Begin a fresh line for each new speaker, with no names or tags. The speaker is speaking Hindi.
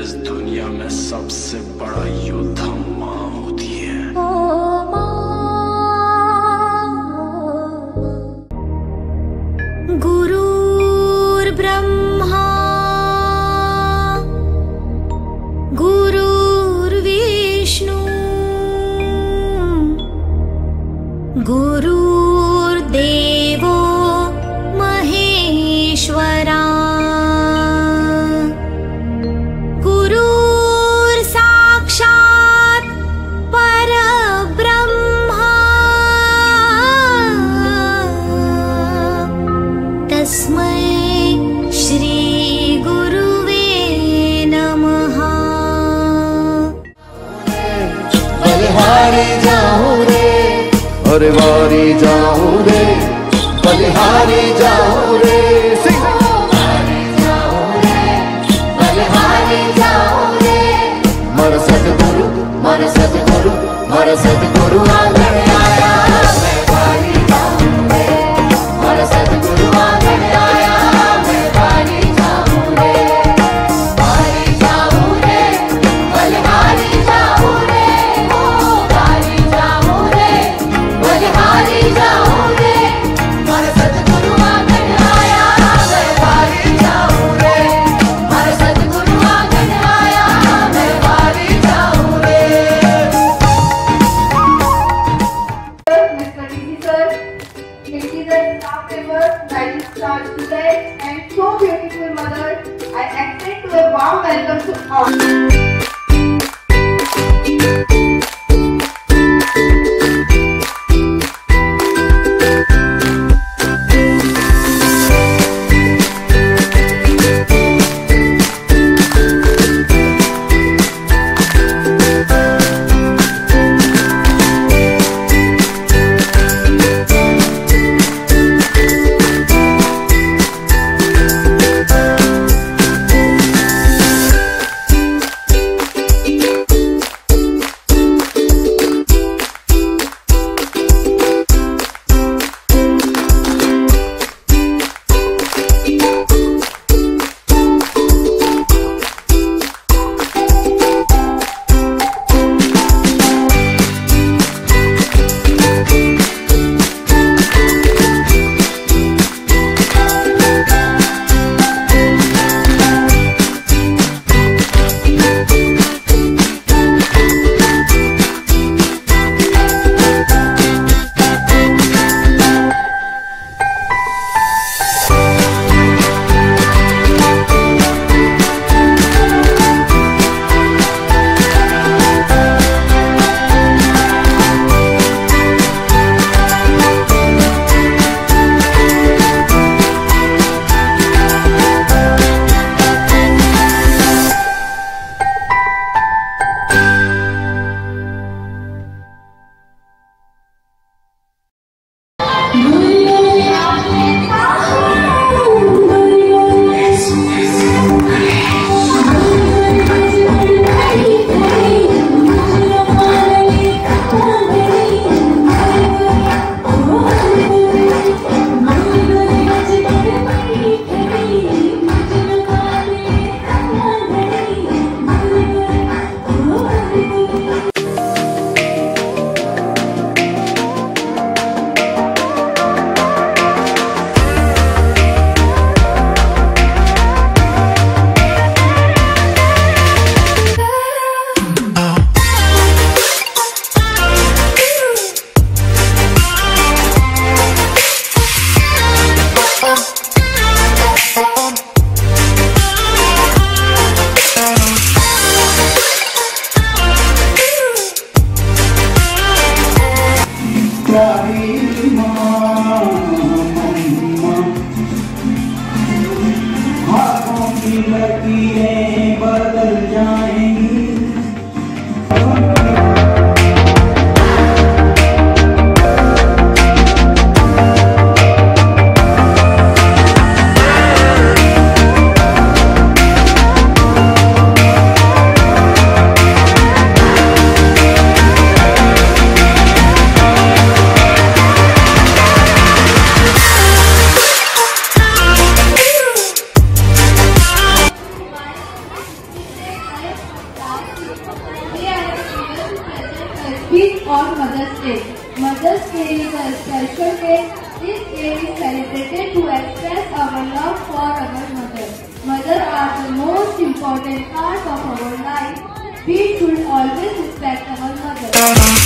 इस दुनिया में सबसे बड़ा योद्धा माँ होती है।
गुरुर्ब्रह्मा गुरुर्विष्णु गुरुर्देवो महेश्वरा गुरुर्साक्षात् परब्रह्मा तस्मै श्री गुरुवे नमः।
बलिहारी जाऊं रे, अरे वारी जाऊं रे, बलिहारी जाऊं रे, बलिहारी जाऊं रे, बलिहारी जाऊं रे। मर सतगुरु, मर सतगुरु, मर सतगुरु आंगन आया, मैं वारी जाऊं रे। मर सतगुरु आंगन आया, मैं वारी जाऊं रे। वारी जाऊं रे, बलिहारी जाऊं रे, ओ वारी जाऊं रे, बलिहारी जाऊं रे। मर सतगुरु आंगन आया, मैं वारी जाऊं रे। मर सतगुरु आंगन आया, मैं वारी जाऊं रे।
Mr. DC sir, it is a staff member, guiding star students and so beautiful mothers. I extend to a warm welcome to all.
हाथों की लकीरें बदल जाएंगी।
Mother's Day. Mother's Day is a special day. This day is celebrated to express our love for our mother. Mothers are the most important part of our life. We should always respect our mother.